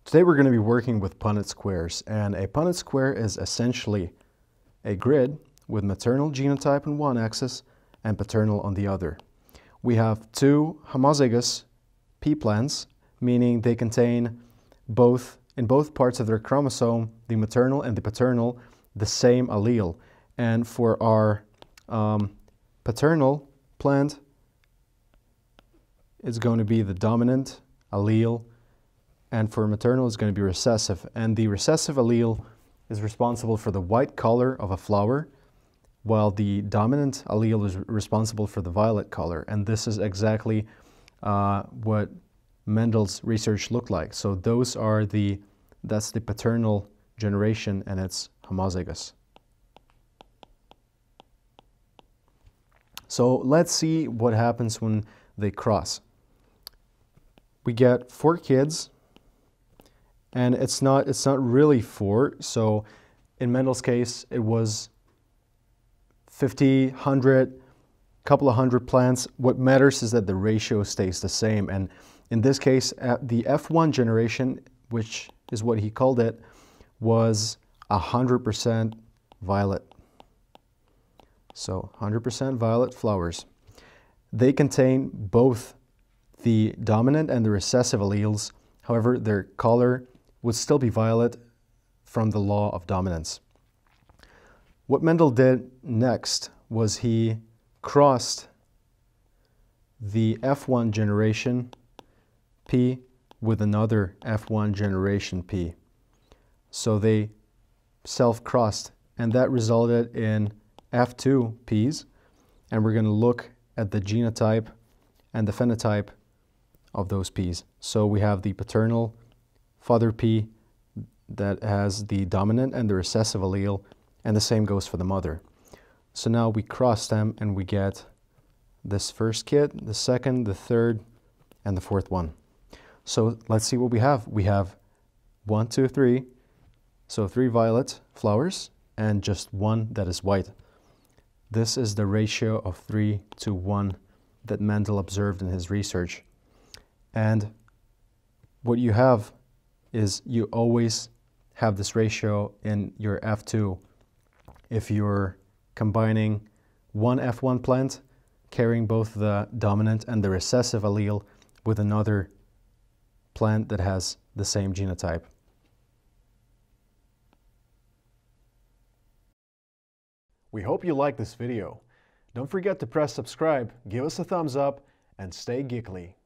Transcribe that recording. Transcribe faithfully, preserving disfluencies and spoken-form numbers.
Today we're going to be working with Punnett squares, and a Punnett square is essentially a grid with maternal genotype on one axis and paternal on the other. We have two homozygous pea plants, meaning they contain both, in both parts of their chromosome, the maternal and the paternal, the same allele. And for our um, paternal plant, it's going to be the dominant allele, and for maternal it's going to be recessive. And the recessive allele is responsible for the white color of a flower, while the dominant allele is responsible for the violet color. And this is exactly uh, what Mendel's research looked like. So those are the, that's the paternal generation, and it's homozygous. So let's see what happens when they cross. We get four kids, and it's not, it's not really four. So in Mendel's case, it was fifty, one hundred, couple of hundred plants. What matters is that the ratio stays the same. And in this case, the F one generation, which is what he called it, was one hundred percent violet. So one hundred percent violet flowers. They contain both the dominant and the recessive alleles. However, their color would still be violet from the law of dominance. What Mendel did next was he crossed the F one generation P with another F one generation P. So they self-crossed, and that resulted in F two Ps, and we're going to look at the genotype and the phenotype of those Ps. So we have the paternal father P that has the dominant and the recessive allele, and the same goes for the mother. So now we cross them and we get this first kid, the second, the third, and the fourth one. So let's see what we have. We have one, two, three, so three violet flowers and just one that is white. This is the ratio of three to one that Mendel observed in his research. And what you have is you always have this ratio in your F two if you're combining one F one plant carrying both the dominant and the recessive allele with another plant that has the same genotype. We hope you liked this video. Don't forget to press subscribe, give us a thumbs up, and stay geekly.